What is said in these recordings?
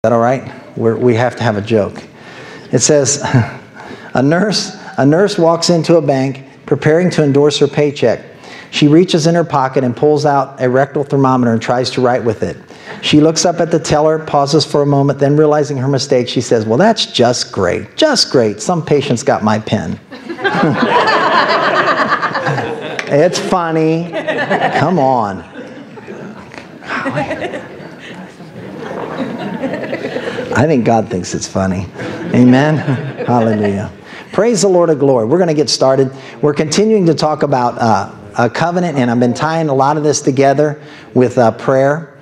that all right? We have to have a joke. It says, a nurse walks into a bank preparing to endorse her paycheck. She reaches in her pocket and pulls out a rectal thermometer and tries to write with it. She looks up at the teller, pauses for a moment, then realizing her mistake, she says, well, that's just great. Just great. Some patient's got my pen. It's funny. Come on. I think God thinks it's funny. Amen. Hallelujah. Praise the Lord of glory. We're going to get started. We're continuing to talk about a covenant, and I've been tying a lot of this together with prayer.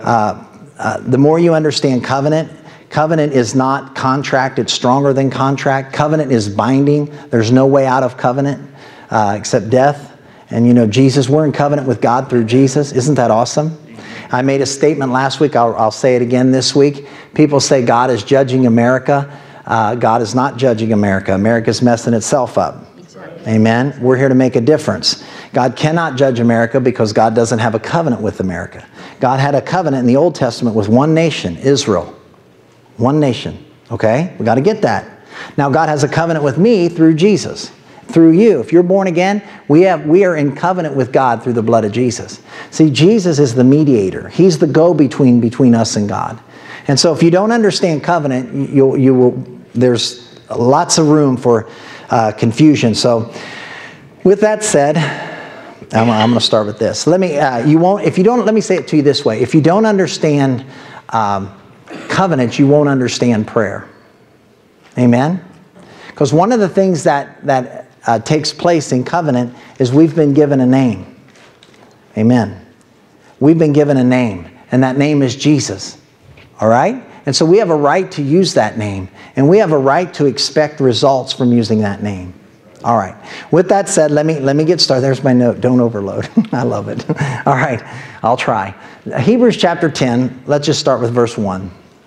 The more you understand covenant is not contract. It's stronger than contract. Covenant is binding. There's no way out of covenant except death. And you know, Jesus, we're in covenant with God through Jesus. Isn't that awesome? I made a statement last week. I'll say it again this week. People say God is judging America. God is not judging America. America's messing itself up. Amen. We're here to make a difference. God cannot judge America because God doesn't have a covenant with America. God had a covenant in the Old Testament with one nation, Israel. One nation. Okay? We got to get that. Now God has a covenant with me through Jesus. Through you. If you're born again, we are in covenant with God through the blood of Jesus. See, Jesus is the mediator. He's the go-between between us and God. And so if you don't understand covenant, you will. There's lots of room for confusion. So with that said, I'm going to start with this. Let me say it to you this way. If you don't understand covenant, you won't understand prayer. Amen? Because one of the things that takes place in covenant is we've been given a name. Amen. We've been given a name, and that name is Jesus. All right? And so we have a right to use that name, and we have a right to expect results from using that name. All right. With that said, let me get started. There's my note. Don't overload. I love it. All right. I'll try. Hebrews chapter 10. Let's just start with verse 1.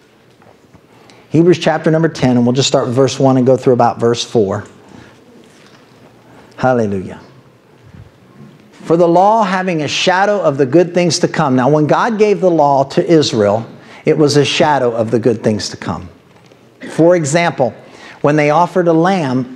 Hebrews chapter number 10, and we'll just start with verse 1 and go through about verse 4. Hallelujah. For the law having a shadow of the good things to come. Now, when God gave the law to Israel, it was a shadow of the good things to come. For example, when they offered a lamb,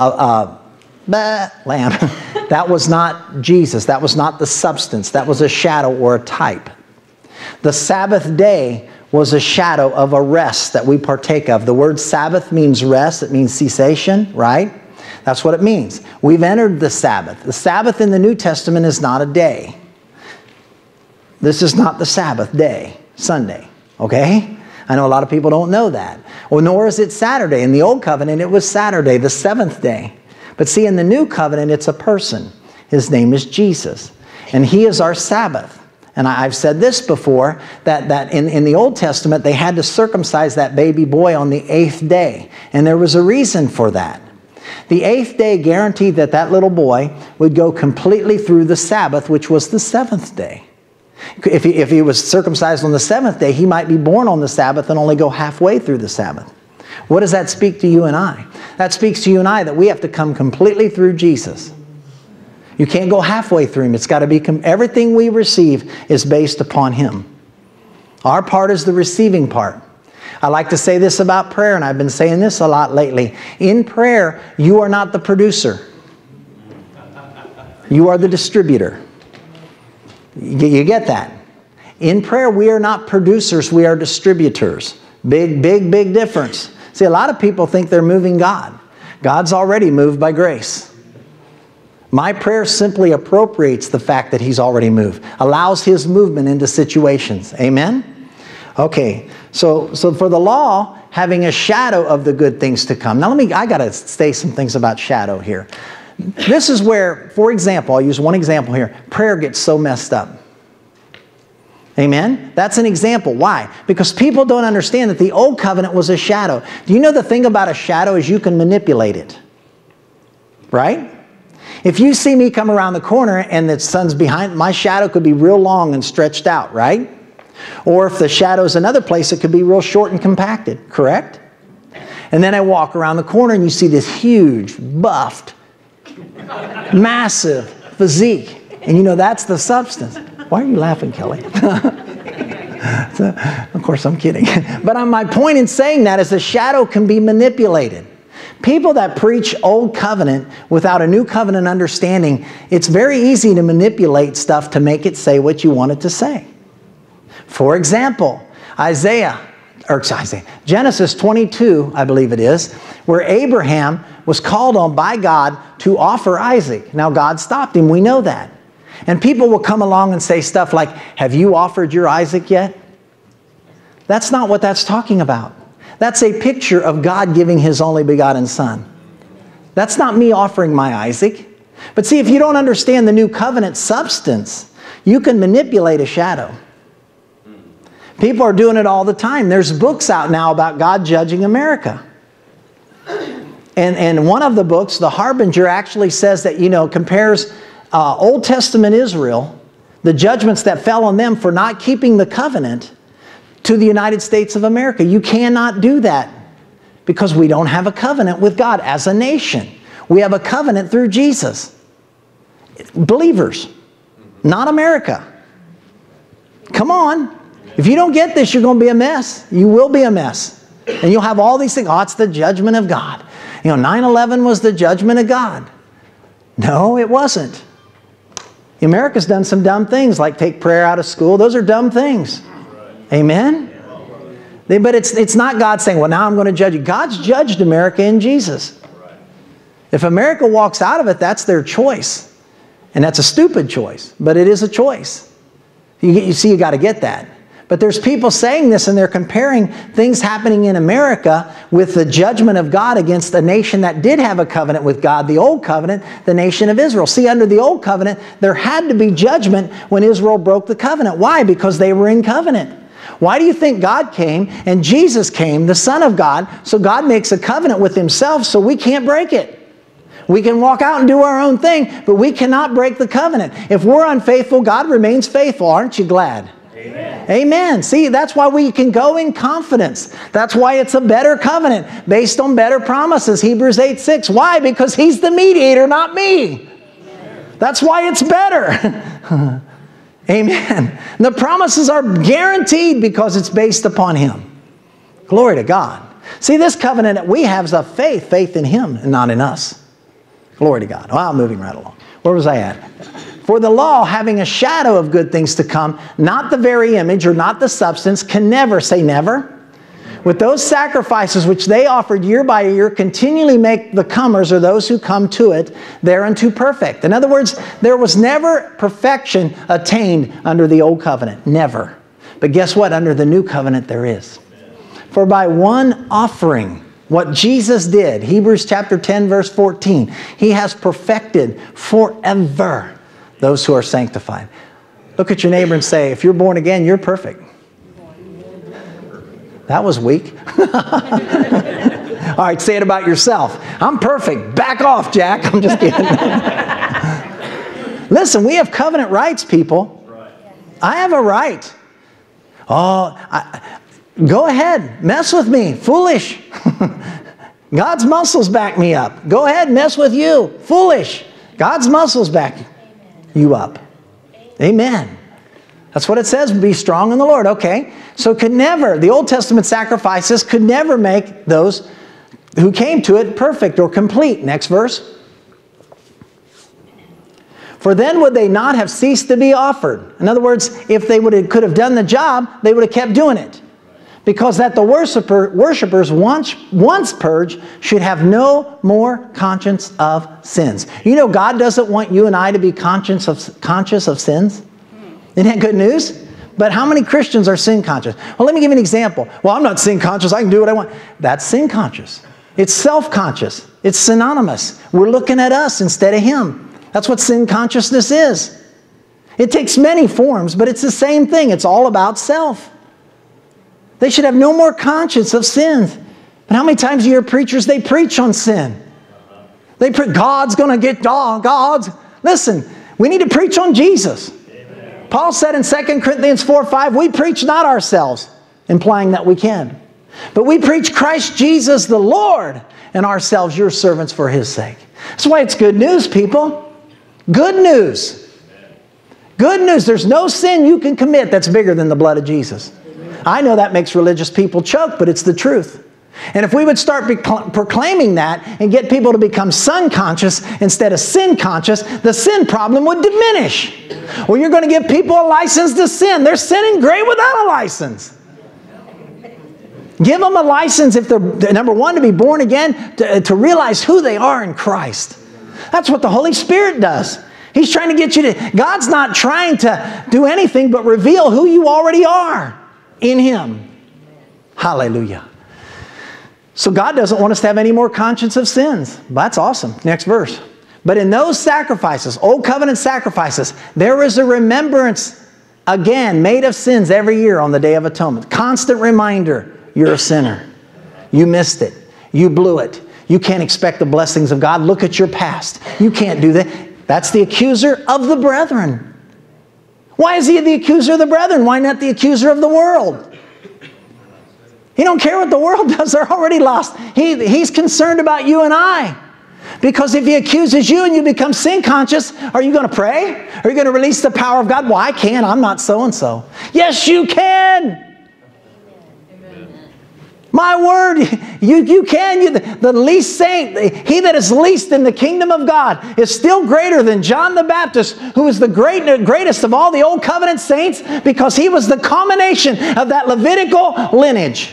that was not Jesus. That was not the substance. That was a shadow or a type. The Sabbath day was a shadow of a rest that we partake of. The word Sabbath means rest. It means cessation, right? That's what it means. We've entered the Sabbath. The Sabbath in the New Testament is not a day. This is not the Sabbath day, Sunday, okay? I know a lot of people don't know that. Well, nor is it Saturday. In the Old Covenant, it was Saturday, the seventh day. But see, in the New Covenant, it's a person. His name is Jesus. And He is our Sabbath. And I've said this before, that in the Old Testament, they had to circumcise that baby boy on the 8th day. And there was a reason for that. The 8th day guaranteed that little boy would go completely through the Sabbath, which was the 7th day. If he was circumcised on the 7th day, he might be born on the Sabbath and only go halfway through the Sabbath. What does that speak to you and I? That speaks to you and I that we have to come completely through Jesus. You can't go halfway through Him. It's got to be, everything we receive is based upon Him. Our part is the receiving part. I like to say this about prayer, and I've been saying this a lot lately. In prayer, you are not the producer. You are the distributor. You get that? In prayer, we are not producers, we are distributors. Big difference. See, a lot of people think they're moving God. God's already moved by grace. My prayer simply appropriates the fact that He's already moved. Allows His movement into situations. Amen? Okay, so for the law, having a shadow of the good things to come. Now I got to say some things about shadow here. This is where, for example, I'll use one example here. Prayer gets so messed up. Amen? That's an example. Why? Because people don't understand that the old covenant was a shadow. Do you know the thing about a shadow is you can manipulate it? Right? If you see me come around the corner and the sun's behind, my shadow could be real long and stretched out, right? Or if the shadow's another place, it could be real short and compacted, correct? And then I walk around the corner and you see this huge, buffed, massive physique. And you know that's the substance. Why are you laughing, Kelly? So, of course, I'm kidding. But my point in saying that is the shadow can be manipulated. People that preach old covenant without a new covenant understanding, it's very easy to manipulate stuff to make it say what you want it to say. For example, Genesis 22, I believe it is, where Abraham was called on by God to offer Isaac. Now, God stopped him. We know that. And people will come along and say stuff like, have you offered your Isaac yet? That's not what that's talking about. That's a picture of God giving His only begotten Son. That's not me offering my Isaac. But see, if you don't understand the new covenant substance, you can manipulate a shadow. People are doing it all the time. There's books out now about God judging America. And one of the books, The Harbinger, actually says that, compares Old Testament Israel, the judgments that fell on them for not keeping the covenant, to the United States of America. You cannot do that because we don't have a covenant with God as a nation. We have a covenant through Jesus. Believers, not America. Come on. If you don't get this, you're going to be a mess. You will be a mess. And you'll have all these things. Oh, it's the judgment of God. 9/11 was the judgment of God. No, it wasn't. America's done some dumb things like take prayer out of school. Those are dumb things. Amen? But it's not God saying, well, now I'm going to judge you. God's judged America in Jesus. If America walks out of it, that's their choice. And that's a stupid choice, but it is a choice. You see, you got to get that. But there's people saying this, and they're comparing things happening in America with the judgment of God against a nation that did have a covenant with God, the old covenant, the nation of Israel. See, under the old covenant, there had to be judgment when Israel broke the covenant. Why? Because they were in covenant. Why do you think God came and Jesus came, the Son of God, so God makes a covenant with Himself so we can't break it? We can walk out and do our own thing, but we cannot break the covenant. If we're unfaithful, God remains faithful. Aren't you glad? Amen. Amen. See, that's why we can go in confidence. That's why it's a better covenant based on better promises. Hebrews 8:6. Why? Because He's the mediator, not me. That's why it's better. Amen. And the promises are guaranteed because it's based upon Him. Glory to God. See, this covenant that we have is of faith in Him and not in us. Glory to God. Well, I'm moving right along. Where was I at? For the law, having a shadow of good things to come, not the very image or not the substance, can never, say never, with those sacrifices which they offered year by year, continually make the comers, or those who come to it, thereunto perfect. In other words, there was never perfection attained under the old covenant. Never. But guess what? Under the new covenant there is. For by one offering, what Jesus did, Hebrews chapter 10, verse 14, He has perfected forever those who are sanctified. Look at your neighbor and say, if you're born again, you're perfect. That was weak. All right, say it about yourself. I'm perfect. Back off, Jack. I'm just kidding. Listen, we have covenant rights, people. I have a right. Go ahead. Mess with me. Foolish. God's muscles back me up. Go ahead, mess with you. Foolish. God's muscles back you up. Amen. That's what it says, be strong in the Lord. Okay, so the Old Testament sacrifices could never make those who came to it perfect or complete. Next verse. For then would they not have ceased to be offered. In other words, if they could have done the job, they would have kept doing it. Because that the worshipers once purged should have no more conscience of sins. You know, God doesn't want you and I to be conscious of sins. Isn't that good news? But how many Christians are sin conscious? Well, let me give you an example. Well, I'm not sin conscious. I can do what I want. That's sin conscious. It's self-conscious. It's synonymous. We're looking at us instead of Him. That's what sin consciousness is. It takes many forms, but it's the same thing. It's all about self. They should have no more conscience of sins. But how many times do you hear preachers, they preach on sin? They preach, God's going to get God's. Listen, we need to preach on Jesus. Amen. Paul said in 2 Corinthians 4:5, we preach not ourselves, implying that we can. But we preach Christ Jesus the Lord, and ourselves your servants for His sake. That's why it's good news, people. Good news. Good news, there's no sin you can commit that's bigger than the blood of Jesus. I know that makes religious people choke, but it's the truth. And if we would start proclaiming that and get people to become son conscious instead of sin conscious, the sin problem would diminish. Well, you're going to give people a license to sin. They're sinning great without a license. Give them a license if they're, number one, to be born again, to realize who they are in Christ. That's what the Holy Spirit does. He's trying to get you to, God's not trying to do anything but reveal who you already are in Him. Hallelujah. So God doesn't want us to have any more conscience of sins. That's awesome. Next verse. But in those sacrifices, old covenant sacrifices, there is a remembrance again made of sins every year on the Day of Atonement. Constant reminder, you're a sinner. You missed it. You blew it. You can't expect the blessings of God. Look at your past. You can't do that. That's the accuser of the brethren. Why is he the accuser of the brethren? Why not the accuser of the world? He don't care what the world does. They're already lost. He's concerned about you and I. Because if he accuses you and you become sin conscious, are you going to pray? Are you going to release the power of God? Well, I can't. I'm not so-and-so. Yes, you can. My word, you can. The least saint, he that is least in the kingdom of God is still greater than John the Baptist, who is the greatest of all the old covenant saints, because he was the culmination of that Levitical lineage.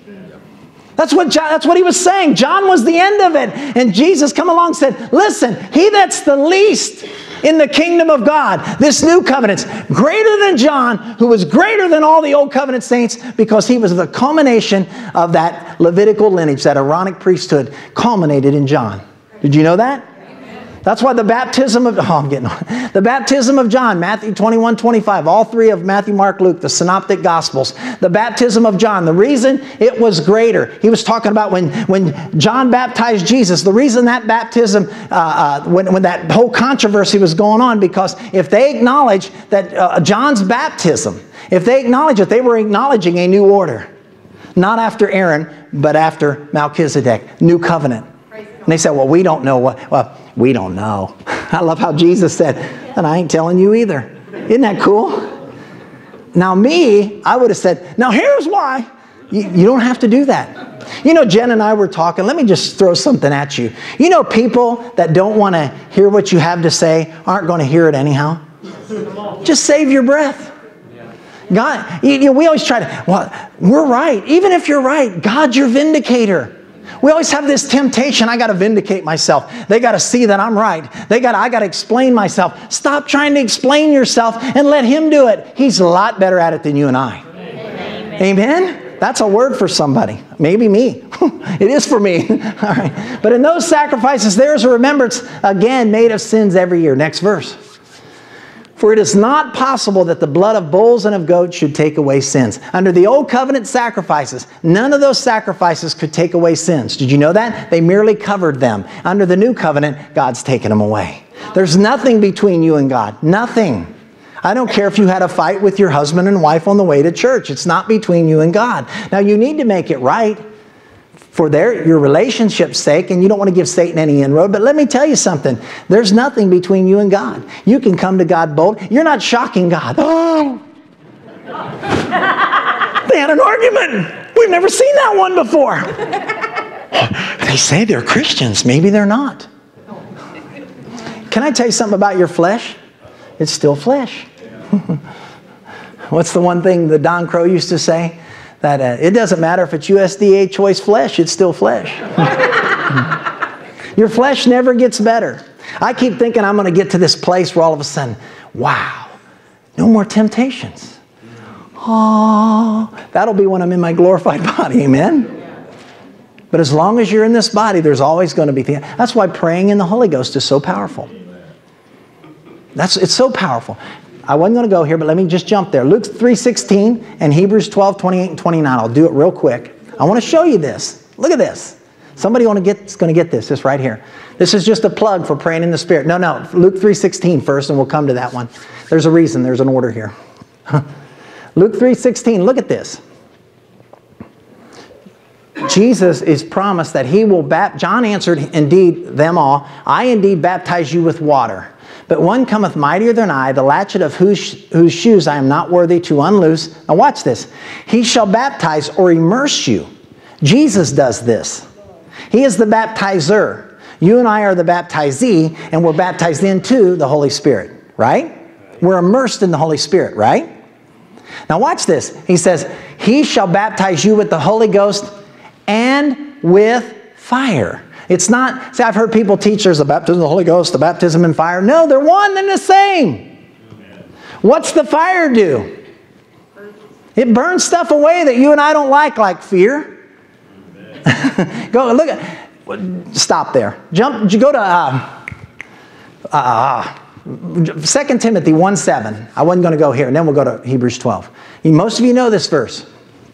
That's what he was saying. John was the end of it. And Jesus come along and said, listen, he that's the least in the kingdom of God, this new covenant's greater than John, who was greater than all the old covenant saints, because he was the culmination of that Levitical lineage, that Aaronic priesthood culminated in John. Did you know that? That's why the baptism of, the baptism of John, Matthew 21, 25, all three of Matthew, Mark, Luke, the synoptic gospels, the baptism of John, the reason it was greater, he was talking about when John baptized Jesus, the reason that baptism, when that whole controversy was going on, because if they acknowledge that John's baptism, if they acknowledge it, they were acknowledging a new order. Not after Aaron, but after Melchizedek, new covenant. And they said, well, we don't know what, well, we don't know. I love how Jesus said, and I ain't telling you either. Isn't that cool? Now me, I would have said, now here's why. You don't have to do that. You know, Jen and I were talking. Let me just throw something at you. You know, people that don't want to hear what you have to say aren't going to hear it anyhow. Just save your breath. God, we always try to, well, we're right. Even if you're right, God's your vindicator. We always have this temptation, I got to vindicate myself. They got to see that I'm right. I got to explain myself. Stop trying to explain yourself and let Him do it. He's a lot better at it than you and I. Amen? Amen? That's a word for somebody. Maybe me. It is for me. All right. But in those sacrifices, there is a remembrance, again, made of sins every year. Next verse. For it is not possible that the blood of bulls and of goats should take away sins. Under the old covenant sacrifices, none of those sacrifices could take away sins. Did you know that? They merely covered them. Under the new covenant, God's taken them away. There's nothing between you and God. Nothing. I don't care if you had a fight with your husband and wife on the way to church. It's not between you and God. Now, you need to make it right for your relationship's sake, and you don't want to give Satan any inroad. But let me tell you something. There's nothing between you and God. You can come to God bold. You're not shocking God. Oh! They had an argument. We've never seen that one before. They say they're Christians. Maybe they're not. Can I tell you something about your flesh? It's still flesh. What's the one thing that Don Crow used to say? That it doesn't matter if it's USDA choice flesh, it's still flesh. Your flesh never gets better. I keep thinking I'm going to get to this place where all of a sudden, wow, no more temptations. Oh, that'll be when I'm in my glorified body, amen? But as long as you're in this body, there's always going to be things. That's why praying in the Holy Ghost is so powerful. It's so powerful. I wasn't going to go here, but let me just jump there. Luke 3:16 and Hebrews 12:28 and 29. I'll do it real quick. I want to show you this. Look at this. Somebody is going to get this right here. This is just a plug for praying in the Spirit. No, Luke 3:16 first, and we'll come to that one. There's a reason. There's an order here. Luke 3:16. Look at this. Jesus is promised that He will John answered, indeed, them all, I indeed baptize you with water. But one cometh mightier than I, the latchet of whose shoes I am not worthy to unloose. Now watch this. He shall baptize or immerse you. Jesus does this. He is the baptizer. You and I are the baptizee, and we're baptized into the Holy Spirit, right? We're immersed in the Holy Spirit, right? Now watch this. He says, He shall baptize you with the Holy Ghost and with fire. It's not, see, I've heard people teach there's the baptism of the Holy Ghost, the baptism in fire. No, they're one and the same. What's the fire do? It burns stuff away that you and I don't like fear. Go look at, stop there. Go to 2 Timothy 1:7. I wasn't going to go here, and then we'll go to Hebrews 12. Most of you know this verse.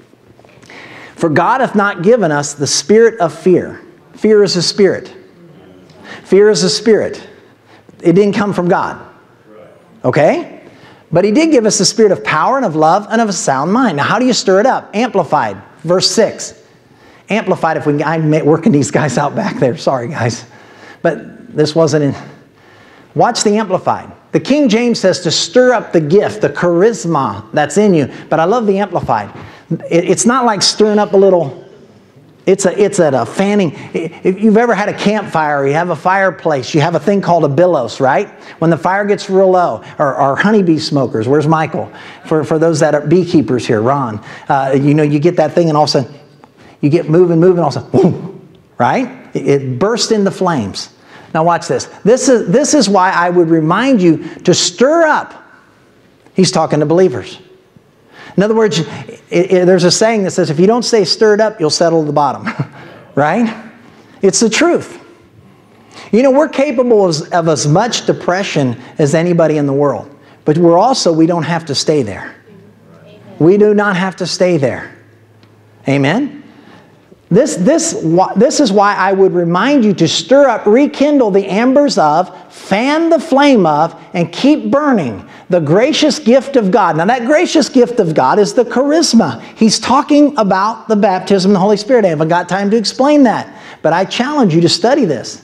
For God hath not given us the spirit of fear. Fear is a spirit. Fear is a spirit. It didn't come from God. Okay? But He did give us the spirit of power and of love and of a sound mind. Now, how do you stir it up? Amplified. Verse 6. Amplified, if we can, I'm working these guys out back there. Sorry, guys. But this wasn't in. Watch the Amplified. The King James says to stir up the gift, the charisma that's in you. But I love the Amplified. It's not like stirring up a little. It's a fanning. If you've ever had a campfire, you have a fireplace, you have a thing called a billows, right? When the fire gets real low, or honeybee smokers. Where's Michael? For those that are beekeepers here, Ron. You get that thing and all of a sudden, you get moving, all of a sudden, boom, right? It bursts into flames. Now watch this. This is why I would remind you to stir up. He's talking to believers. In other words, there's a saying that says, if you don't stay stirred up, you'll settle to the bottom. Right? It's the truth. You know, we're capable of as much depression as anybody in the world. But we don't have to stay there. We do not have to stay there. Amen? This is why I would remind you to stir up, rekindle the embers of, fan the flame of, and keep burning the gracious gift of God. Now that gracious gift of God is the charisma. He's talking about the baptism of the Holy Spirit. I haven't got time to explain that. But I challenge you to study this.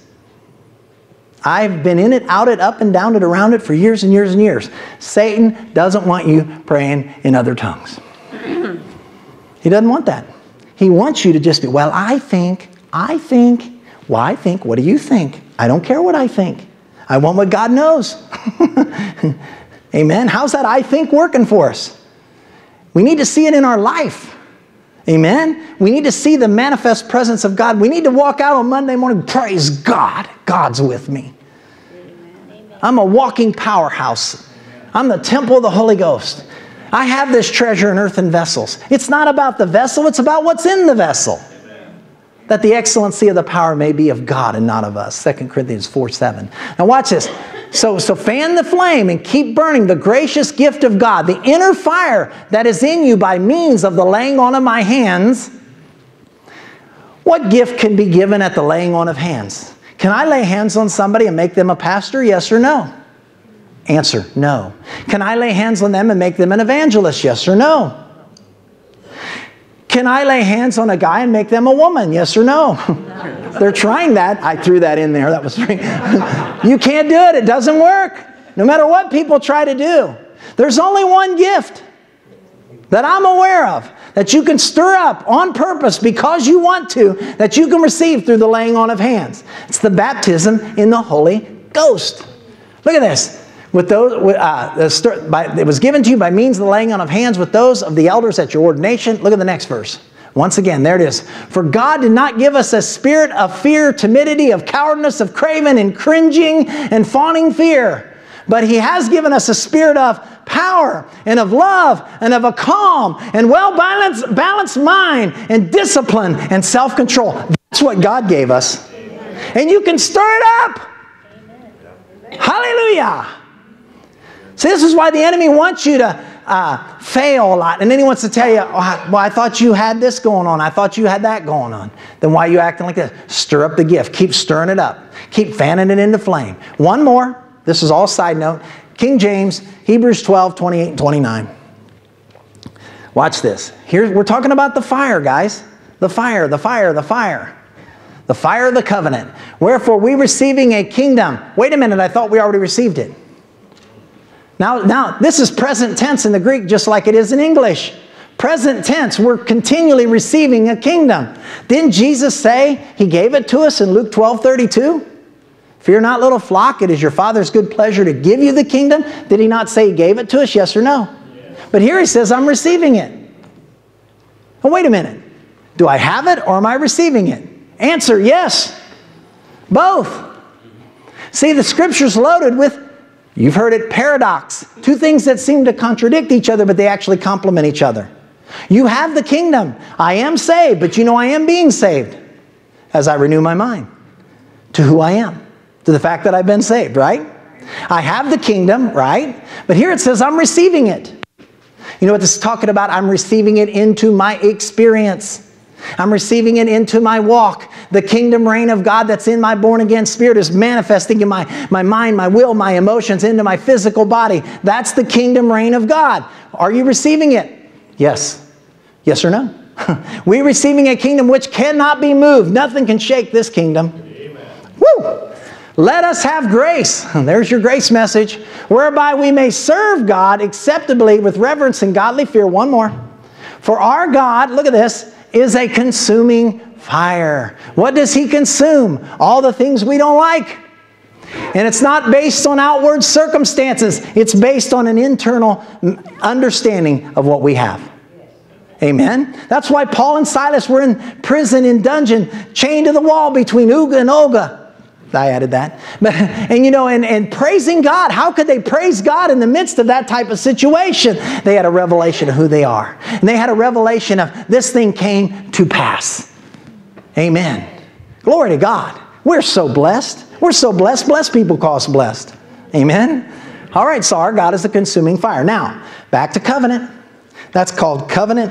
I've been in it, out it, up and down it, around it for years and years and years. Satan doesn't want you praying in other tongues. He doesn't want that. He wants you to just be, well, I think. Well, I think. What do you think? I don't care what I think. I want what God knows. Amen. How's that I think working for us? We need to see it in our life. Amen. We need to see the manifest presence of God. We need to walk out on Monday morning, praise God. God's with me. Amen. I'm a walking powerhouse. I'm the temple of the Holy Ghost. I have this treasure in earthen vessels. It's not about the vessel, it's about what's in the vessel. Amen. That the excellency of the power may be of God and not of us. 2 Corinthians 4:7. Now watch this. So fan the flame and keep burning the gracious gift of God, the inner fire that is in you by means of the laying on of my hands. What gift can be given at the laying on of hands? Can I lay hands on somebody and make them a pastor? Yes or no? Answer, no. Can I lay hands on them and make them an evangelist? Yes or no? Can I lay hands on a guy and make them a woman? Yes or no? They're trying that. I threw that in there. That was You can't do it. It doesn't work. No matter what people try to do. There's only one gift that I'm aware of that you can stir up on purpose because you want to, that you can receive through the laying on of hands. It's the baptism in the Holy Ghost. Look at this. With those, it was given to you by means of the laying on of hands with those of the elders at your ordination. Look at the next verse. Once again, there it is. For God did not give us a spirit of fear, timidity, of cowardice, of craven and cringing and fawning fear. But He has given us a spirit of power and of love and of a calm and well-balanced mind and discipline and self-control. That's what God gave us. And you can stir it up. Hallelujah. See, this is why the enemy wants you to fail a lot. And then he wants to tell you, oh, well, I thought you had this going on. I thought you had that going on. Then why are you acting like this? Stir up the gift. Keep stirring it up. Keep fanning it into flame. One more. This is all side note. King James, Hebrews 12, 28 and 29. Watch this. Here, we're talking about the fire, guys. The fire, the fire, the fire. The fire of the covenant. Wherefore we receiving a kingdom. Wait a minute, I thought we already received it. Now this is present tense in the Greek just like it is in English. Present tense, we're continually receiving a kingdom. Didn't Jesus say He gave it to us in Luke 12:32? Fear not, little flock, it is your Father's good pleasure to give you the kingdom. Did He not say He gave it to us, yes or no? Yes. But here He says, I'm receiving it. Oh, wait a minute. Do I have it or am I receiving it? Answer, yes. Both. See, the Scripture's loaded with, you've heard it, paradox. Two things that seem to contradict each other, but they actually complement each other. You have the kingdom. I am saved, but you know I am being saved as I renew my mind to who I am, to the fact that I've been saved, right? I have the kingdom, right? But here it says I'm receiving it. You know what this is talking about? I'm receiving it into my experience. I'm receiving it into my walk. The kingdom reign of God that's in my born-again spirit is manifesting in my mind, my will, my emotions, into my physical body. That's the kingdom reign of God. Are you receiving it? Yes. Yes or no? We're receiving a kingdom which cannot be moved. Nothing can shake this kingdom. Amen. Woo! Let us have grace. There's your grace message. Whereby we may serve God acceptably with reverence and godly fear. One more. For our God, look at this, is a consuming fire. What does He consume? All the things we don't like. And it's not based on outward circumstances. It's based on an internal understanding of what we have. Amen? That's why Paul and Silas were in prison, in dungeon, chained to the wall between Uga and Olga. I added that. And praising God. How could they praise God in the midst of that type of situation? They had a revelation of who they are. And they had a revelation of this thing came to pass. Amen. Glory to God. We're so blessed. We're so blessed. Blessed people call us blessed. Amen. All right, so our God is a consuming fire. Now, back to covenant. That's called covenant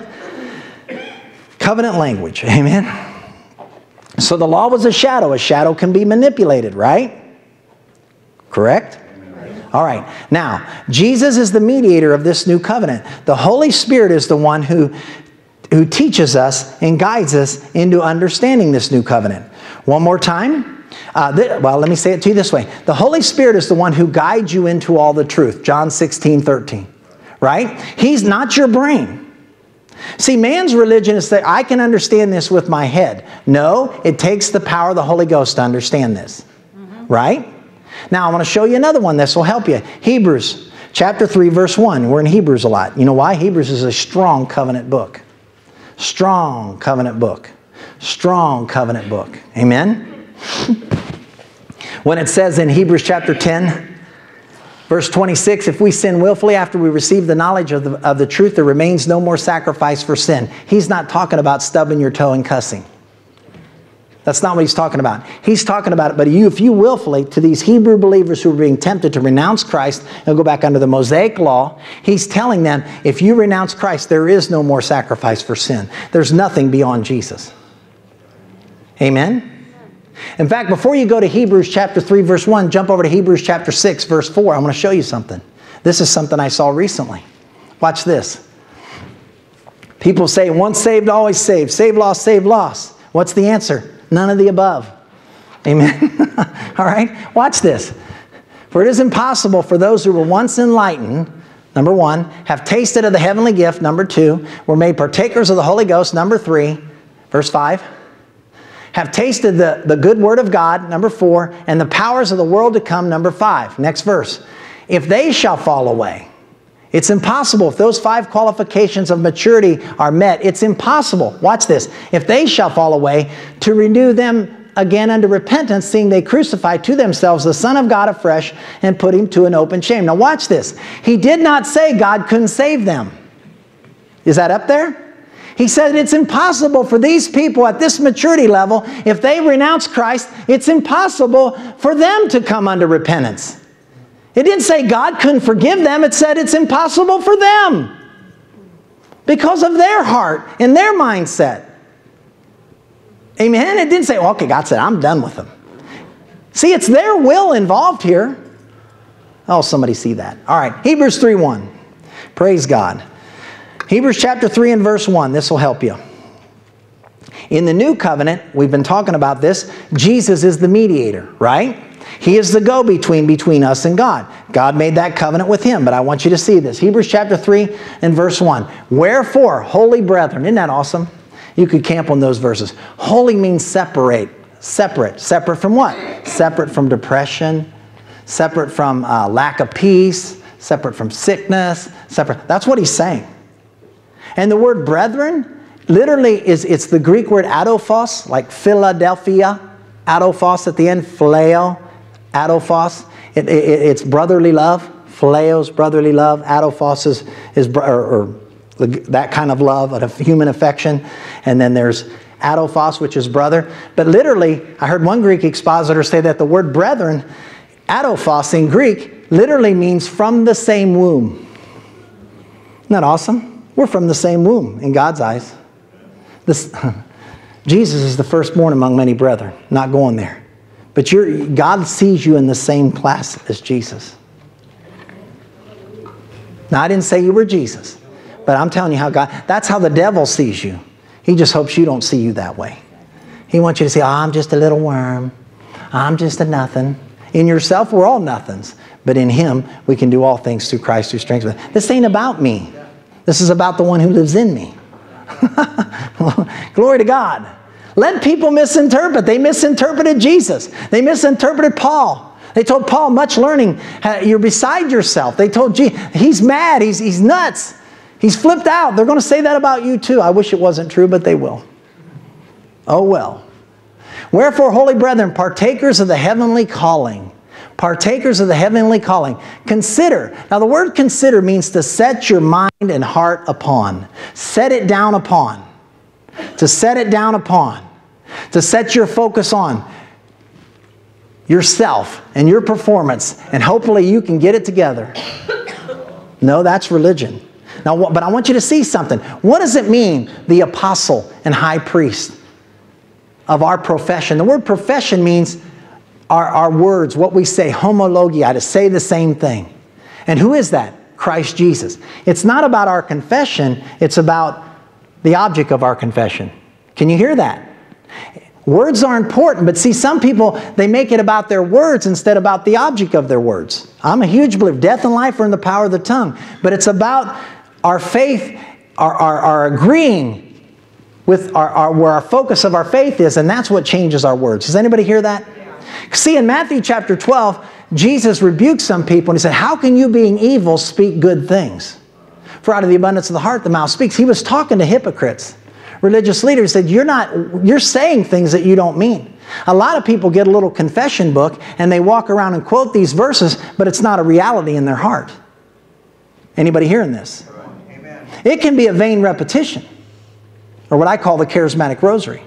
language. Amen. So the law was a shadow. A shadow can be manipulated, right? Correct? All right. Now, Jesus is the mediator of this new covenant. The Holy Spirit is the one who teaches us and guides us into understanding this new covenant. One more time. Let me say it to you this way. The Holy Spirit is the one who guides you into all the truth. John 16:13. Right? He's not your brain. See, man's religion is that I can understand this with my head. No, it takes the power of the Holy Ghost to understand this. Right? Now, I want to show you another one. This will help you. Hebrews chapter 3, verse 1. We're in Hebrews a lot. You know why? Hebrews is a strong covenant book. Strong covenant book. Strong covenant book. Amen? When it says in Hebrews chapter 10, verse 26, if we sin willfully after we receive the knowledge of the truth, there remains no more sacrifice for sin. He's not talking about stubbing your toe and cussing. That's not what he's talking about. He's talking about it, but if you willfully, to these Hebrew believers who are being tempted to renounce Christ and go back under the Mosaic law, he's telling them, if you renounce Christ, there is no more sacrifice for sin. There's nothing beyond Jesus. Amen? In fact, before you go to Hebrews chapter 3, verse 1, jump over to Hebrews chapter 6, verse 4. I want to show you something. This is something I saw recently. Watch this. People say, once saved, always saved. Save, lost, save, lost. What's the answer? None of the above. Amen? All right? Watch this. For it is impossible for those who were once enlightened, number 1, have tasted of the heavenly gift, number 2, were made partakers of the Holy Ghost, number 3, verse 5, have tasted the good word of God, number 4, and the powers of the world to come, number 5. Next verse. If they shall fall away, it's impossible. If those 5 qualifications of maturity are met, it's impossible. Watch this. If they shall fall away, to renew them again unto repentance, seeing they crucify to themselves the Son of God afresh and put him to an open shame. Now watch this. He did not say God couldn't save them. Is that up there? He said it's impossible for these people at this maturity level, if they renounce Christ, it's impossible for them to come under repentance. It didn't say God couldn't forgive them. It said it's impossible for them because of their heart and their mindset. Amen? It didn't say, well, okay, God said, I'm done with them. See, it's their will involved here. Oh, somebody see that. All right, Hebrews 3:1. Praise God. Hebrews chapter 3 and verse 1. This will help you. In the new covenant, we've been talking about this, Jesus is the mediator, right? He is the go-between between us and God. God made that covenant with him, but I want you to see this. Hebrews chapter 3 and verse 1. Wherefore, holy brethren, isn't that awesome? You could camp on those verses. Holy means separate. Separate. Separate from what? Separate from depression. Separate from lack of peace. Separate from sickness. Separate. That's what he's saying. And the word brethren literally it's the Greek word adophos, like Philadelphia. Adophos at the end. Phileo. Adophos. It's brotherly love. Phileos, brotherly love. Adophos is that kind of love, a human affection. And then there's adophos, which is brother. But literally, I heard one Greek expositor say that the word brethren, adophos in Greek, literally means from the same womb. Isn't that awesome? We're from the same womb in God's eyes. Jesus is the firstborn among many brethren. Not going there. But God sees you in the same class as Jesus. Now, I didn't say you were Jesus. But I'm telling you how that's how the devil sees you. He just hopes you don't see you that way. He wants you to say, oh, I'm just a little worm. I'm just a nothing. In yourself, we're all nothings. But in him, we can do all things through Christ who strengthens us. This ain't about me. This is about the one who lives in me. Glory to God. Let people misinterpret. They misinterpreted Jesus. They misinterpreted Paul. They told Paul, much learning, you're beside yourself. They told Jesus, he's mad, he's nuts. He's flipped out. They're going to say that about you too. I wish it wasn't true, but they will. Oh well. Wherefore, holy brethren, partakers of the heavenly calling. Partakers of the heavenly calling. Consider. Now the word consider means to set your mind and heart upon. Set it down upon. To set it down upon. To set your focus on yourself and your performance. And hopefully you can get it together. No, that's religion. Now, but I want you to see something. What does it mean, the apostle and high priest of our profession? The word profession means our words, what we say, homologia, to say the same thing. And who is that? Christ Jesus. It's not about our confession, it's about the object of our confession. Can you hear that? Words are important, but see, some people, they make it about their words instead about the object of their words. I'm a huge believer. Death and life are in the power of the tongue. But it's about our faith, our agreeing with where our focus of our faith is, and that's what changes our words. Does anybody hear that? Yeah. See, in Matthew chapter 12, Jesus rebuked some people, and he said, how can you, being evil, speak good things? For out of the abundance of the heart, the mouth speaks. He was talking to hypocrites. Religious leaders said, you're saying things that you don't mean. A lot of people get a little confession book, and they walk around and quote these verses, but it's not a reality in their heart. Anybody hearing this? It can be a vain repetition, or what I call the charismatic rosary.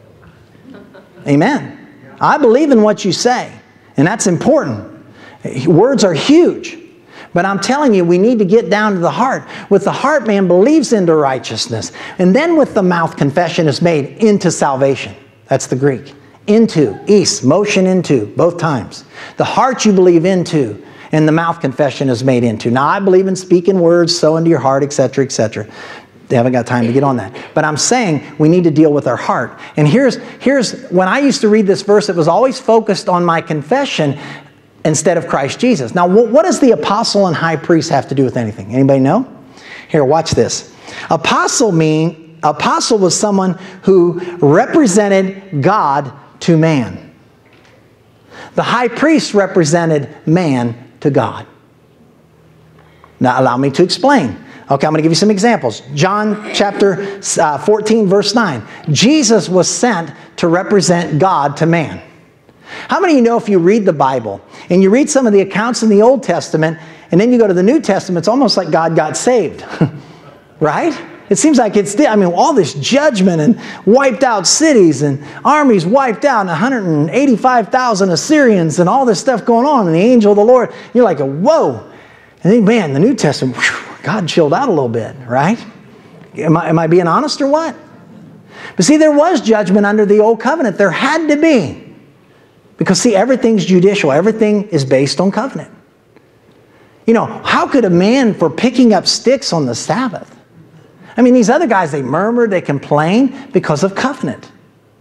Amen. I believe in what you say, and that's important. Words are huge, but I'm telling you, we need to get down to the heart. With the heart, man believes into righteousness, and then with the mouth, confession is made into salvation. That's the Greek. Into, east, motion into, both times. The heart you believe into, and the mouth confession is made into. Now, I believe in speaking words, sow into your heart, etc., etc. They haven't got time to get on that. But I'm saying we need to deal with our heart. And here's when I used to read this verse, it was always focused on my confession instead of Christ Jesus. Now, what does the apostle and high priest have to do with anything? Anybody know? Here, watch this. Apostle was someone who represented God to man. The high priest represented man to God. Now, allow me to explain. Okay, I'm going to give you some examples. John chapter 14, verse 9. Jesus was sent to represent God to man. How many of you know if you read the Bible and you read some of the accounts in the Old Testament and then you go to the New Testament, it's almost like God got saved. Right? It seems like all this judgment and wiped out cities and armies wiped out and 185,000 Assyrians and all this stuff going on and the angel of the Lord. You're like, whoa. And then, man, the New Testament, God chilled out a little bit, right? Am I being honest or what? But see, there was judgment under the Old Covenant. There had to be. Because see, everything's judicial. Everything is based on covenant. You know, how could a man for picking up sticks on the Sabbath? I mean, these other guys, they murmured, they complained because of covenant.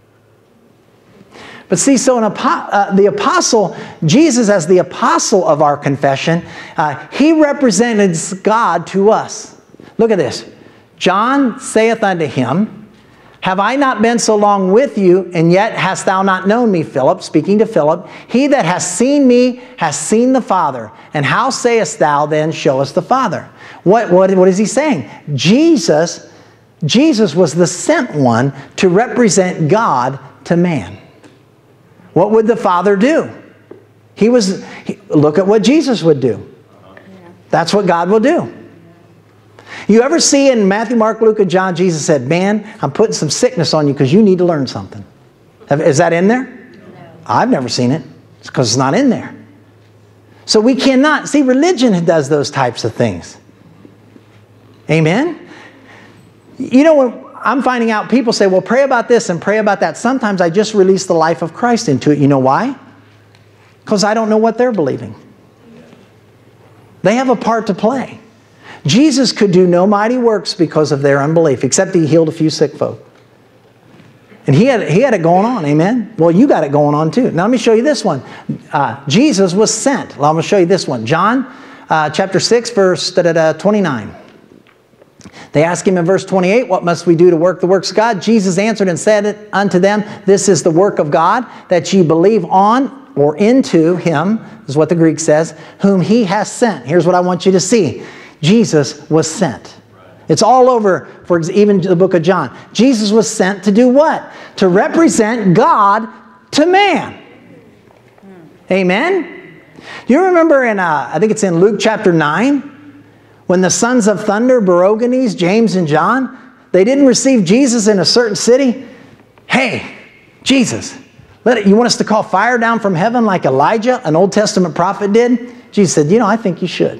But see, so the apostle, Jesus as the apostle of our confession, he represents God to us. Look at this. John saith unto him, have I not been so long with you, and yet hast thou not known me, Philip? Speaking to Philip, he that has seen me has seen the Father. And how sayest thou then, show us the Father? What is he saying? Jesus was the sent one to represent God to man. What would the Father do? Look at what Jesus would do. That's what God will do. You ever see in Matthew, Mark, Luke, and John, Jesus said, man, I'm putting some sickness on you because you need to learn something. Is that in there? No. I've never seen it. It's because it's not in there. So we cannot. See, religion does those types of things. Amen? You know, when I'm finding out people say, well, pray about this and pray about that. Sometimes I just release the life of Christ into it. You know why? Because I don't know what they're believing. They have a part to play. Jesus could do no mighty works because of their unbelief, except he healed a few sick folk. And he had it going on, amen? Well, you got it going on too. Now let me show you this one. Jesus was sent. Well, I'm going to show you this one. John chapter 6, verse 29. They ask him in verse 28, what must we do to work the works of God? Jesus answered and said unto them, this is the work of God, that ye believe on or into him, is what the Greek says, whom he has sent. Here's what I want you to see. Jesus was sent. It's all over, for even the book of John. Jesus was sent to do what? To represent God to man. Amen? You remember in, I think it's in Luke chapter 9, when the sons of thunder, Boanerges, James and John, they didn't receive Jesus in a certain city. Hey, Jesus, you want us to call fire down from heaven like Elijah, an Old Testament prophet, did? Jesus said, you know, I think you should.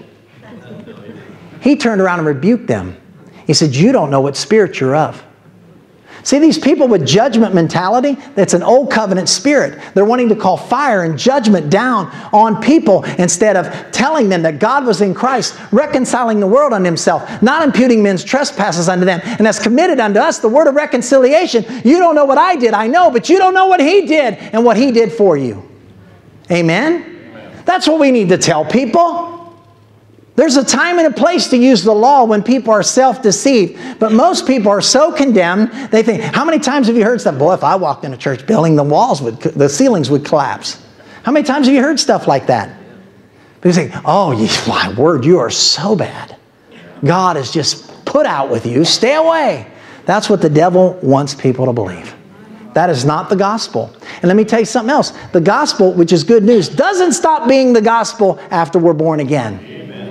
He turned around and rebuked them. He said, you don't know what spirit you're of. See, these people with judgment mentality, that's an old covenant spirit. They're wanting to call fire and judgment down on people instead of telling them that God was in Christ, reconciling the world unto himself, not imputing men's trespasses unto them, and has committed unto us the word of reconciliation. You don't know what I did, I know, but you don't know what he did and what he did for you. Amen? That's what we need to tell people. There's a time and a place to use the law when people are self-deceived. But most people are so condemned, they think, how many times have you heard stuff? Boy, if I walked in a church building, the ceilings would collapse. How many times have you heard stuff like that? People say, oh, my word, you are so bad. God is just put out with you. Stay away. That's what the devil wants people to believe. That is not the gospel. And let me tell you something else. The gospel, which is good news, doesn't stop being the gospel after we're born again.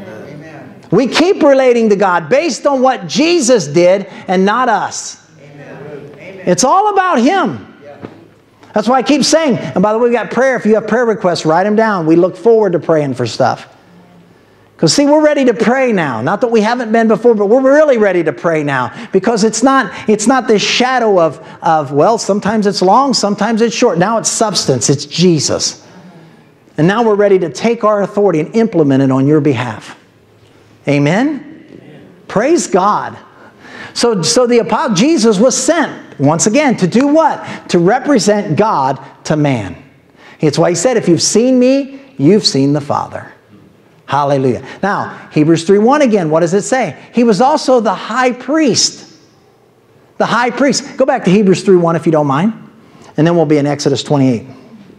We keep relating to God based on what Jesus did and not us. Amen. It's all about him. That's why I keep saying, and by the way, we got prayer. If you have prayer requests, write them down. We look forward to praying for stuff. Because see, we're ready to pray now. Not that we haven't been before, but we're really ready to pray now. Because it's not this shadow of, well, sometimes it's long, sometimes it's short. Now it's substance. It's Jesus. And now we're ready to take our authority and implement it on your behalf. Amen? Amen. Praise God. So the apostle Jesus was sent, once again, to do what? To represent God to man. It's why he said, if you've seen me, you've seen the Father. Hallelujah. Now, Hebrews 3:1 again, what does it say? He was also the high priest. The high priest. Go back to Hebrews 3:1 if you don't mind. And then we'll be in Exodus 28.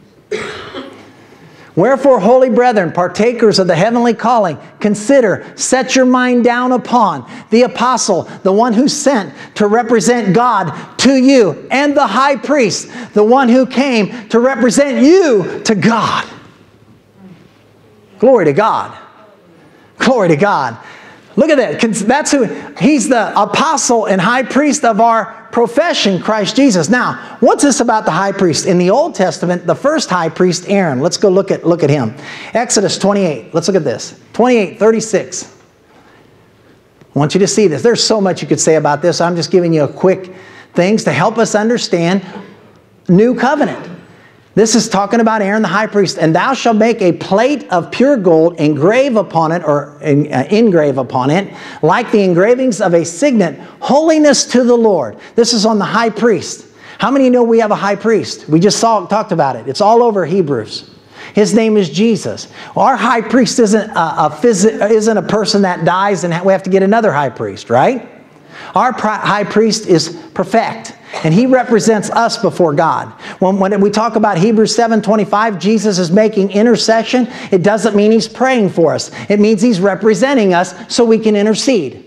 Wherefore, holy brethren, partakers of the heavenly calling, consider, set your mind down upon the apostle, the one who's sent to represent God to you, and the high priest, the one who came to represent you to God. Glory to God. Glory to God. Look at that. That's who, he's the apostle and high priest of our profession, Christ Jesus. Now, what's this about the high priest? In the Old Testament, the first high priest, Aaron. Let's go look at him. Exodus 28. Let's look at this. 28:36. I want you to see this. There's so much you could say about this. I'm just giving you a quick things to help us understand New Covenant. This is talking about Aaron the high priest. And thou shalt make a plate of pure gold, engrave upon it, or engrave upon it, like the engravings of a signet, holiness to the Lord. This is on the high priest. How many know we have a high priest? We just talked about it. It's all over Hebrews. His name is Jesus. Well, our high priest isn't a person that dies and we have to get another high priest, right? Our high priest is perfect, and he represents us before God. When we talk about Hebrews 7:25, Jesus is making intercession. It doesn't mean he's praying for us. It means he's representing us so we can intercede.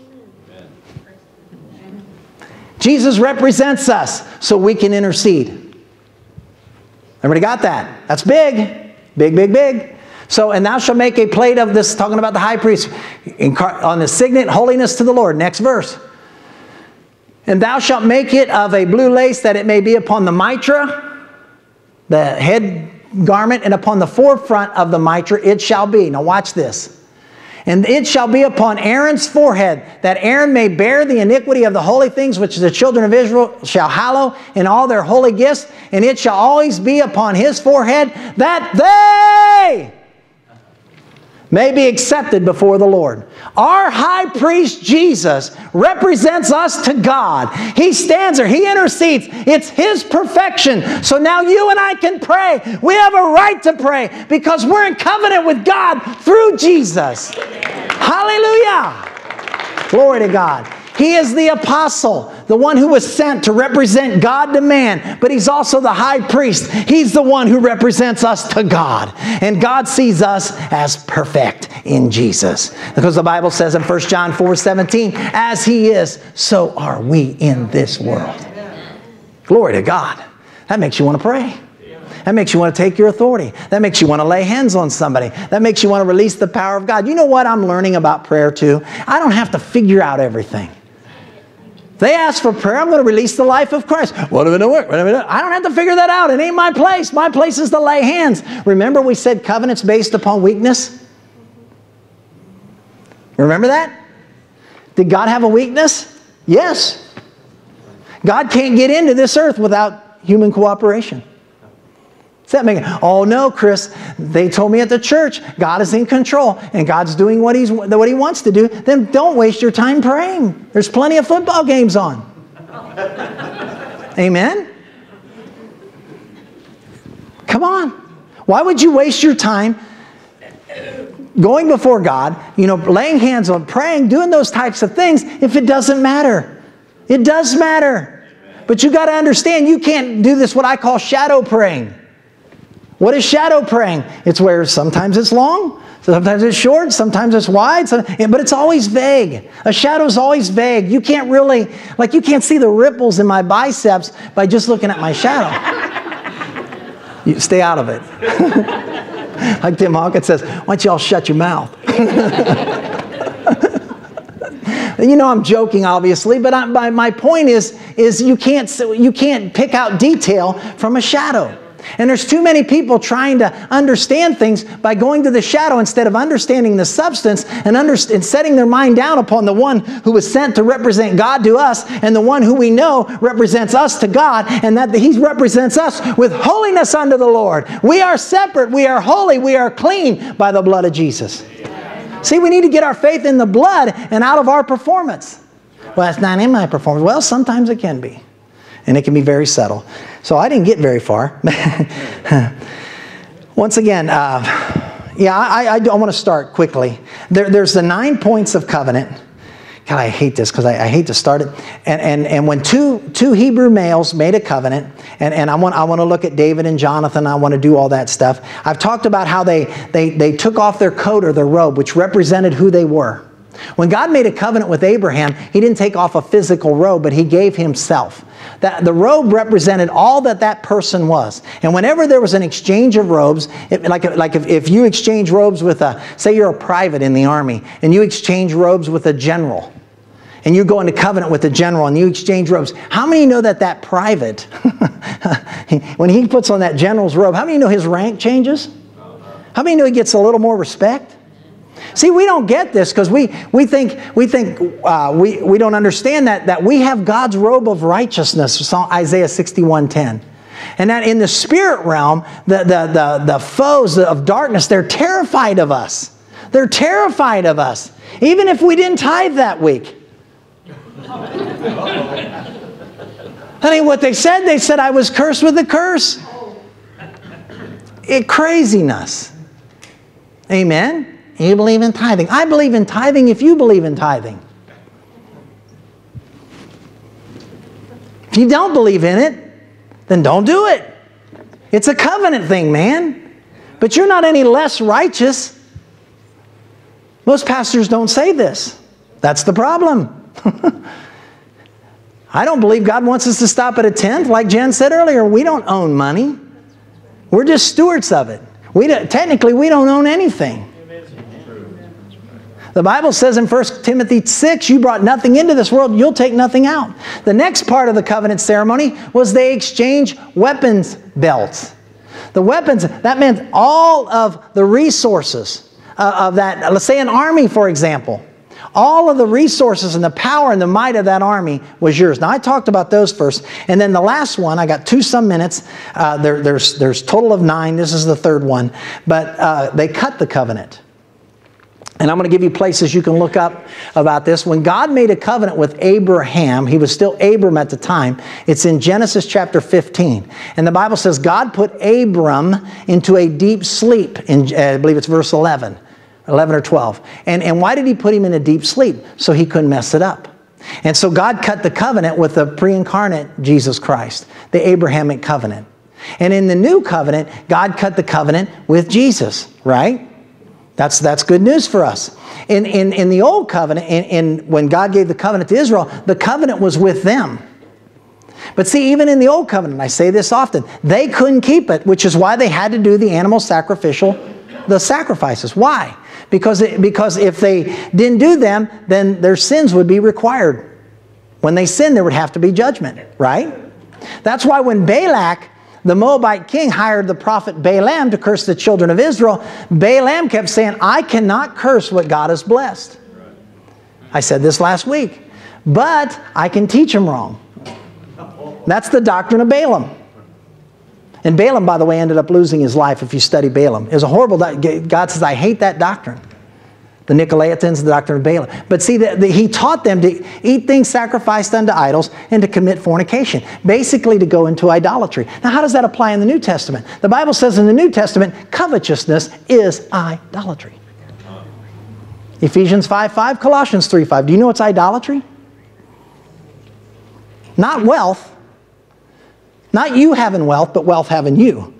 Jesus represents us so we can intercede. Everybody got that? That's big. Big, big, big. So, and thou shalt make a plate of this, talking about the high priest, on the signet, holiness to the Lord. Next verse. And thou shalt make it of a blue lace, that it may be upon the mitra, the head garment, and upon the forefront of the mitra it shall be. Now watch this. And it shall be upon Aaron's forehead, that Aaron may bear the iniquity of the holy things which the children of Israel shall hallow in all their holy gifts. And it shall always be upon his forehead, that they may be accepted before the Lord. Our high priest Jesus represents us to God. He stands there. He intercedes. It's his perfection. So now you and I can pray. We have a right to pray because we're in covenant with God through Jesus. Hallelujah. Glory to God. He is the apostle, the one who was sent to represent God to man, but he's also the high priest. He's the one who represents us to God. And God sees us as perfect in Jesus. Because the Bible says in 1 John 4:17, as he is, so are we in this world. Glory to God. That makes you want to pray. That makes you want to take your authority. That makes you want to lay hands on somebody. That makes you want to release the power of God. You know what I'm learning about prayer too? I don't have to figure out everything. They ask for prayer, I'm going to release the life of Christ. What do we do? I don't have to figure that out. It ain't my place. My place is to lay hands. Remember we said covenants based upon weakness? Remember that? Did God have a weakness? Yes. God can't get into this earth without human cooperation. Does that make it? Oh no, Chris, they told me at the church, God is in control and God's doing what he wants to do. Then don't waste your time praying. There's plenty of football games on. Amen? Come on. Why would you waste your time going before God, laying hands on, praying, doing those types of things if it doesn't matter? It does matter. But you got to understand, you can't do this, what I call shadow praying. What is shadow praying? It's where sometimes it's long, sometimes it's short, sometimes it's wide, but it's always vague. A shadow is always vague. You can't really, you can't see the ripples in my biceps by just looking at my shadow. You stay out of it. Like Tim Hawkins says, why don't you all shut your mouth? I'm joking, obviously, but my point is you can't pick out detail from a shadow. And there's too many people trying to understand things by going to the shadow instead of understanding the substance and setting their mind down upon the one who was sent to represent God to us and the one who we know represents us to God, and that he represents us with holiness unto the Lord. We are separate, we are holy, we are clean by the blood of Jesus. See, we need to get our faith in the blood and out of our performance. Well, it's not in my performance. Well, sometimes it can be. And it can be very subtle. So I didn't get very far. Once again, I want to start quickly. There's the 9 points of covenant. God, I hate this because I hate to start it. And when two Hebrew males made a covenant, and I want to look at David and Jonathan, I want to do all that stuff. I've talked about how they took off their coat or their robe, which represented who they were. When God made a covenant with Abraham, he didn't take off a physical robe, but he gave himself. The robe represented all that person was. And whenever there was an exchange of robes, if you exchange robes with say you're a private in the army, and you exchange robes with a general, and you go into covenant with the general, and you exchange robes, how many know that private, when he puts on that general's robe, how many know his rank changes? How many know he gets a little more respect? See, we don't get this because we don't understand that we have God's robe of righteousness, Isaiah 61:10. And that in the spirit realm, the foes of darkness, they're terrified of us. They're terrified of us. Even if we didn't tithe that week. That ain't what they said. They said I was cursed with a curse. Craziness. Amen? You believe in tithing. I believe in tithing if you believe in tithing. If you don't believe in it, then don't do it. It's a covenant thing, man. But you're not any less righteous. Most pastors don't say this. That's the problem. I don't believe God wants us to stop at a tenth. Like Jen said earlier, we don't own money. We're just stewards of it. Technically, we don't own anything. The Bible says in 1 Timothy 6, you brought nothing into this world, you'll take nothing out. The next part of the covenant ceremony was they exchange weapons belts. The weapons, that meant all of the resources of that. Let's say an army, for example. All of the resources and the power and the might of that army was yours. Now, I talked about those first. And then the last one, I got some minutes. There's total of 9. This is the third one. But they cut the covenant. And I'm going to give you places you can look up about this. When God made a covenant with Abraham, he was still Abram at the time. It's in Genesis chapter 15. And the Bible says God put Abram into a deep sleep. I believe it's verse 11 or 12. And why did he put him in a deep sleep? So he couldn't mess it up. And so God cut the covenant with the pre-incarnate Jesus Christ, the Abrahamic covenant. And in the new covenant, God cut the covenant with Jesus, right? That's good news for us. In the old covenant, when God gave the covenant to Israel, the covenant was with them. But see, even in the old covenant, I say this often, they couldn't keep it, which is why they had to do the animal the sacrifices. Why? Because if they didn't do them, then their sins would be required. When they sinned, there would have to be judgment, right? That's why when Balak, the Moabite king, hired the prophet Balaam to curse the children of Israel, Balaam kept saying, I cannot curse what God has blessed. I said this last week. But I can teach him wrong. That's the doctrine of Balaam. And Balaam, by the way, ended up losing his life if you study Balaam. It was a horrible doctrine. God says, I hate that doctrine. The Nicolaitans, the doctrine of Balaam. But see, he taught them to eat things sacrificed unto idols and to commit fornication. Basically to go into idolatry. Now, how does that apply in the New Testament? The Bible says in the New Testament, covetousness is idolatry. Ephesians 5:5, Colossians 3:5. Do you know what's idolatry? Not wealth. Not you having wealth, but wealth having you.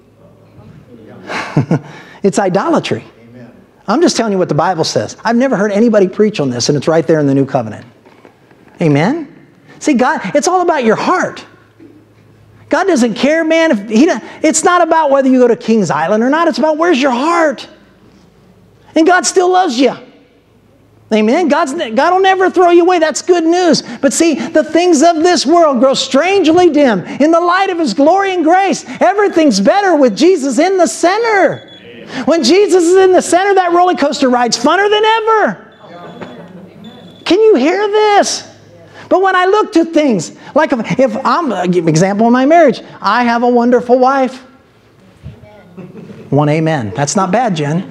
It's idolatry. I'm just telling you what the Bible says. I've never heard anybody preach on this, and it's right there in the New Covenant. Amen? See, God, it's all about your heart. God doesn't care, man. It's not about whether you go to King's Island or not. It's about where's your heart. And God still loves you. Amen? God will never throw you away. That's good news. But see, the things of this world grow strangely dim in the light of His glory and grace. Everything's better with Jesus in the center. When Jesus is in the center, that roller coaster ride's funner than ever. Can you hear this? But when I look to things, like if I'll give an example of my marriage, I have a wonderful wife. Amen. One amen. That's not bad, Jen.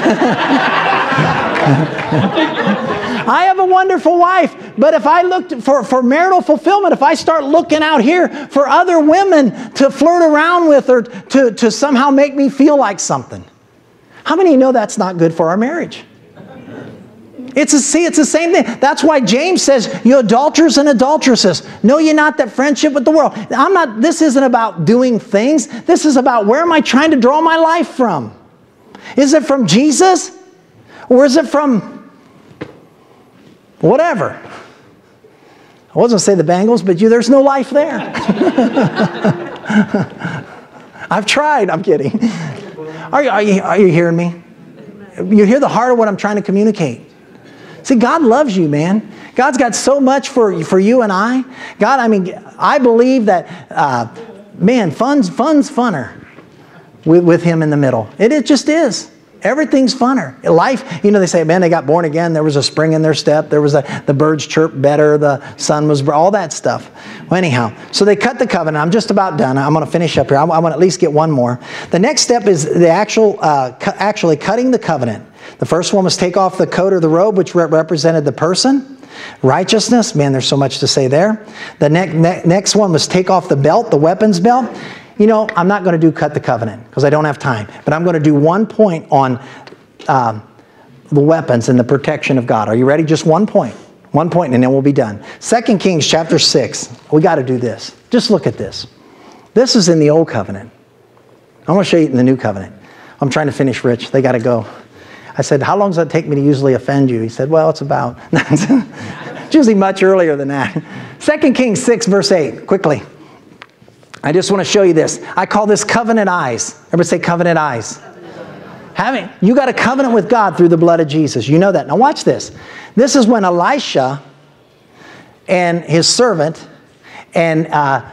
I have a wonderful wife, but if I look for marital fulfillment, if I start looking out here for other women to flirt around with or to somehow make me feel like something, how many of you know that's not good for our marriage? It's the same thing. That's why James says, you adulterers and adulteresses, know ye not that friendship with the world. This isn't about doing things. This is about where am I trying to draw my life from? Is it from Jesus? Or is it from whatever? I wasn't going to say the Bengals, but there's no life there. I've tried. I'm kidding. Are you hearing me? You hear the heart of what I'm trying to communicate. See, God loves you, man. God's got so much for you and I. God, I believe that, fun's funner with Him in the middle. It just is. Everything's funner. Life, you know, they say, man, they got born again. There was a spring in their step. There was the birds chirp better. The sun was, all that stuff. Well, anyhow, so they cut the covenant. I'm just about done. I'm going to finish up here. I want to at least get one more. The next step is the actually cutting the covenant. The first one was take off the coat or the robe, which represented the person. Righteousness, man, there's so much to say there. The next one was take off the belt, the weapons belt. You know, I'm not going to do cut the covenant because I don't have time. But I'm going to do 1 point on the weapons and the protection of God. Are you ready? Just 1 point. 1 point and then we'll be done. 2 Kings chapter 6. We got to do this. Just look at this. This is in the old covenant. I'm going to show you in the new covenant. I'm trying to finish, Rich. They got to go. I said, how long does it take me to usually offend you? He said, well, it's about. It's usually much earlier than that. 2 Kings 6 verse 8. Quickly. I just want to show you this. I call this covenant eyes. Everybody say covenant eyes. You got a covenant with God through the blood of Jesus. You know that. Now watch this. This is when Elisha and his servant and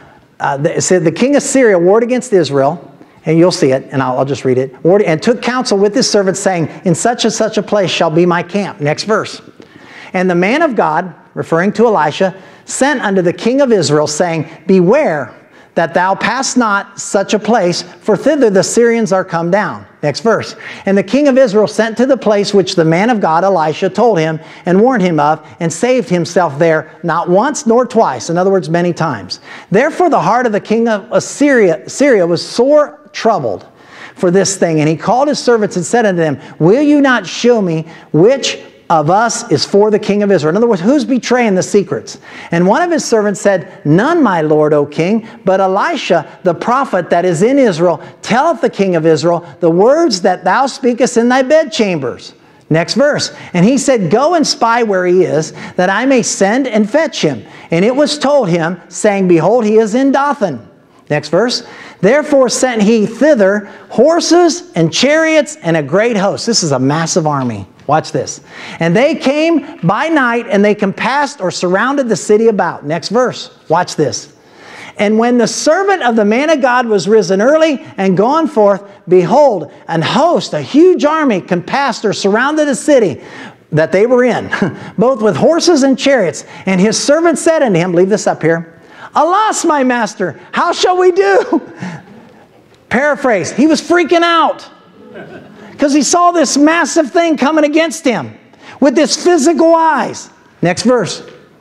said the king of Syria warred against Israel. And you'll see it, and I'll just read it. And took counsel with his servants, saying, in such and such a place shall be my camp. Next verse. And the man of God, referring to Elisha, sent unto the king of Israel, saying, beware that thou pass not such a place, for thither the Syrians are come down. Next verse. And the king of Israel sent to the place which the man of God, Elisha, told him and warned him of, and saved himself there, not once nor twice. In other words, many times. Therefore the heart of the king of Syria was sore troubled for this thing. And he called his servants and said unto them, will you not show me which of us is for the king of Israel? In other words, who's betraying the secrets? And one of his servants said, none, my lord, O king, but Elisha, the prophet that is in Israel, telleth the king of Israel the words that thou speakest in thy bedchambers. Next verse. And he said, go and spy where he is, that I may send and fetch him. And it was told him, saying, behold, he is in Dothan. Next verse. Therefore sent he thither horses and chariots and a great host. This is a massive army. Watch this. And they came by night and they compassed or surrounded the city about. Next verse. Watch this. And when the servant of the man of God was risen early and gone forth, behold, an host, a huge army, compassed or surrounded the city that they were in, both with horses and chariots. And his servant said unto him, leave this up here, alas, my master, how shall we do? Paraphrase, he was freaking out because he saw this massive thing coming against him with his physical eyes. Next verse.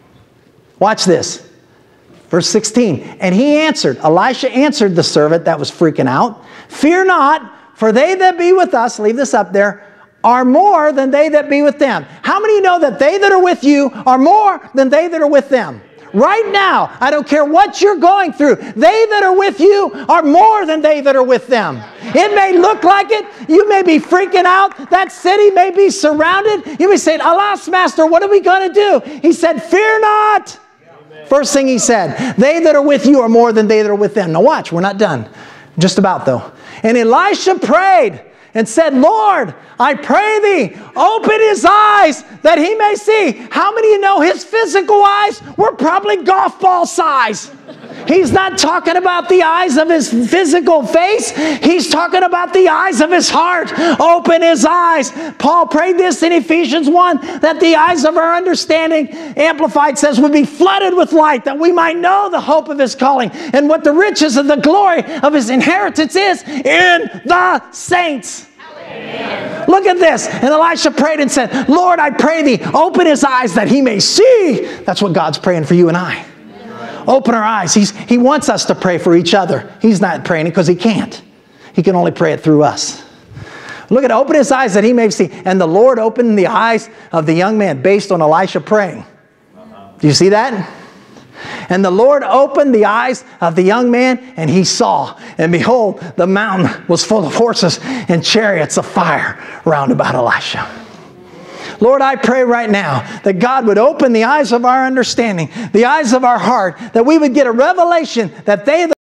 Watch this. Verse 16. And he answered, Elisha answered the servant that was freaking out, fear not, for they that be with us, leave this up there, are more than they that be with them. How many know that they that are with you are more than they that are with them? Right now, I don't care what you're going through, they that are with you are more than they that are with them. It may look like it. You may be freaking out. That city may be surrounded. You may say, alas, master, what are we going to do? He said, fear not. Amen. First thing he said, they that are with you are more than they that are with them. Now watch, we're not done. Just about though. And Elisha prayed and said, Lord, I pray thee, open his eyes that he may see. How many of you know his physical eyes were probably golf ball size? He's not talking about the eyes of his physical face. He's talking about the eyes of his heart. Open his eyes. Paul prayed this in Ephesians 1, that the eyes of our understanding, Amplified says, would be flooded with light, that we might know the hope of his calling and what the riches of the glory of his inheritance is in the saints. Amen. Look at this. And Elisha prayed and said, Lord, I pray thee, open his eyes that he may see. That's what God's praying for you and I. Open our eyes. He wants us to pray for each other. He's not praying it because he can't. He can only pray it through us. Look at, open his eyes that he may see. And the Lord opened the eyes of the young man based on Elisha praying. Do you see that? And the Lord opened the eyes of the young man, and he saw. And behold, the mountain was full of horses and chariots of fire round about Elisha. Lord, I pray right now that God would open the eyes of our understanding, the eyes of our heart, that we would get a revelation that they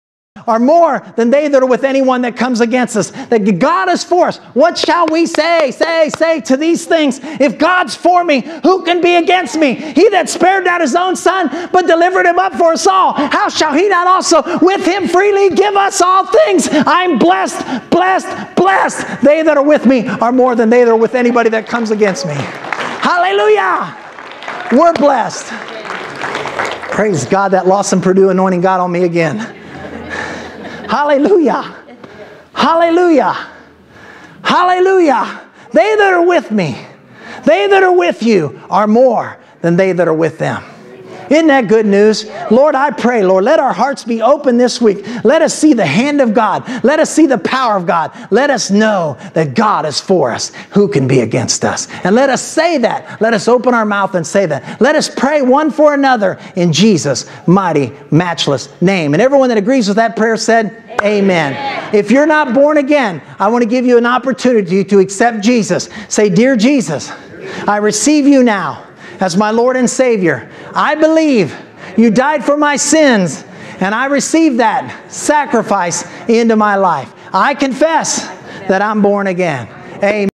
are more than they that are with anyone that comes against us. That God is for us. What shall we say to these things? If God's for me, who can be against me? He that spared not his own son, but delivered him up for us all, how shall he not also with him freely give us all things? I'm blessed, blessed, blessed. They that are with me are more than they that are with anybody that comes against me. Hallelujah. We're blessed. Praise God, that Lawson Purdue anointing got on me again. Hallelujah. Hallelujah. Hallelujah. They that are with me, they that are with you are more than they that are with them. Isn't that good news? Lord, I pray, Lord, let our hearts be open this week. Let us see the hand of God. Let us see the power of God. Let us know that God is for us. Who can be against us? And let us say that. Let us open our mouth and say that. Let us pray one for another in Jesus' mighty, matchless name. And everyone that agrees with that prayer said, Amen. If you're not born again, I want to give you an opportunity to accept Jesus. Say, Dear Jesus, I receive you now as my Lord and Savior. I believe you died for my sins, and I receive that sacrifice into my life. I confess that I'm born again. Amen.